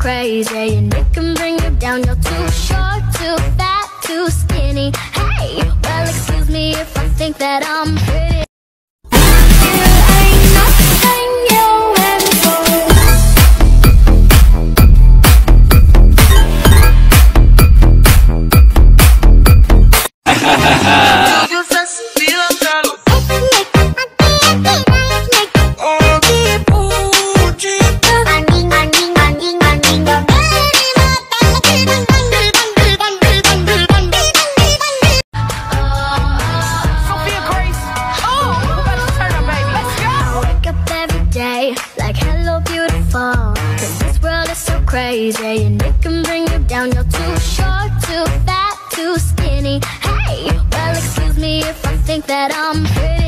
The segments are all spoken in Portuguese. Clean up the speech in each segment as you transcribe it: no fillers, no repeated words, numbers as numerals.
crazy and it can bring you down. You're too short, too fat, too skinny. Hey, well excuse me if I think that I'm pretty. Ain't nothing you went like hello beautiful, 'cause this world is so crazy and it can bring you down. You're too short, too fat, too skinny. Hey, well excuse me if I think that I'm pretty.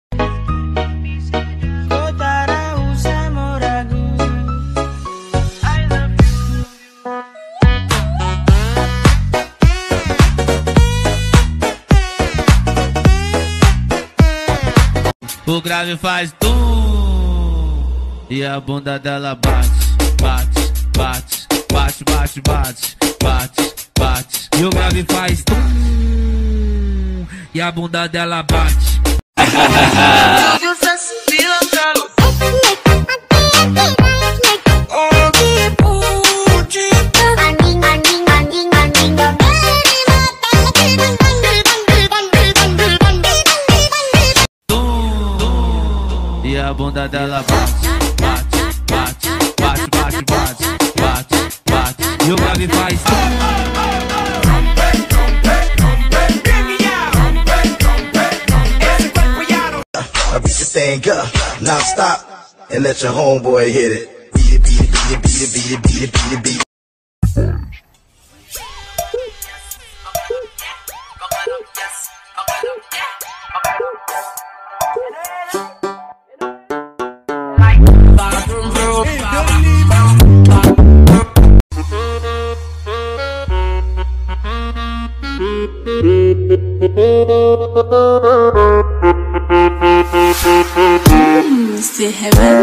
O grave faz tum e a bunda dela bate, bate, bate, bate, bate, bate, bate, bate. E o grave faz tum e a bunda dela bate. E a bunda dela bate, bate, bate, bate, bate, bate, bate, bate. E o grave faz I beat the thing up, now stop, and let your homeboy hit it. Beat it, beat it, beat it, beat it, beat it, beat it, beat it, beat it. Você revela.